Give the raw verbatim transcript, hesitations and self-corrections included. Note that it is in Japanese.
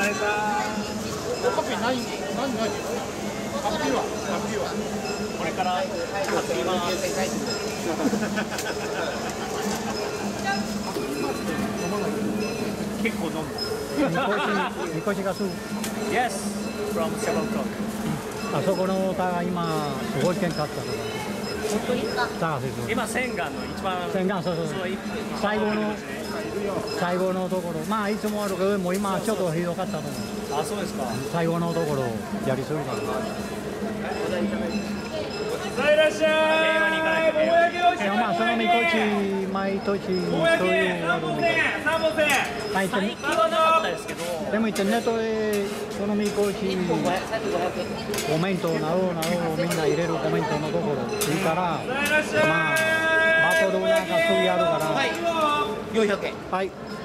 れさー。カフェない？何ない？ハッピーは？ハッピーは？これから担ぎます。結構飲む。 みこしがすぐ。 Yes, from seven o'clock. あそこの歌が今すごい喧嘩あったとか。 本当にか。 今千貫の一番。 千貫そうそう。最後の最後のところ、まあいつもあるけどもう今ちょっとひどかったと思う。 あ、そうですか。 最後のところやりすぎた。 さあいらっしゃい。 いやまあそのみこし毎年そういうあるみたい。 最近はなかったですけど。 でも一ネットでそのみこしコメントなろうなろうみんな入れるコメントのところいいから、まあバトルなんかそうやるから。 よんひゃくえん。 はい。